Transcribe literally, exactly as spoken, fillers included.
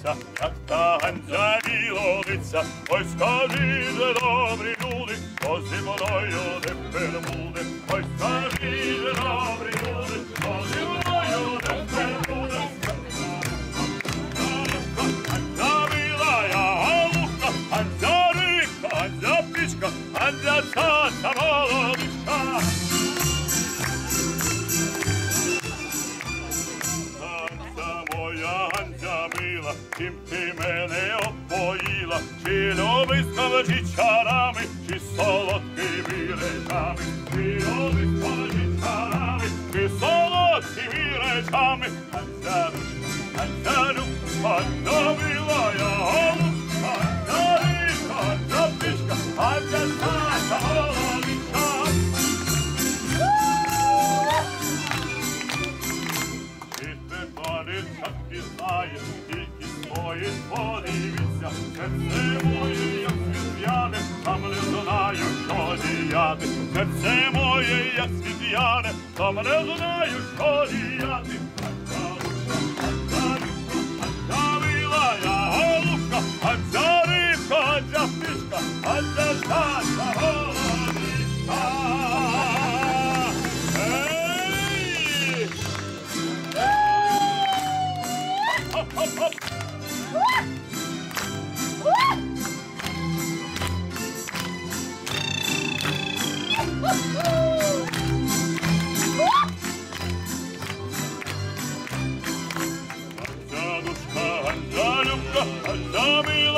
дивиться, як та Ганзя міловиться. Ой, скажіть, добрі люди, хто зі мною тепер буде. Ой, скажіть, добрі люди, хто зі мною тепер буде. Ганзя милая голубка, Ганзя рибка, Ганзя птичка, Ганзя цаца молодичка. Ганзя мила, чим ти мене опоїла, чи любиськами, чи чарами, чи солодкими речами, чи любиськами, чарами, чи солодкими речами. Ганзя ручка, Ганзя любка, Ганзя милая голубка, Ганзя рибка, Ганзя птичка, Ганзя цаца молодичка. Дівчат пізнаєш, тільки стоїть, подивіться, серце моє, як світ, там не знаю, що діяти. Серце моє, як світ, там не знаю, що діяти. Ганзя милая голубка, Ганзя рибка, Ганзя птичка, Ганзя цаца молодичка. Хоп-хоп! Ганзя душка, Ганзя любка, Ганзя мила.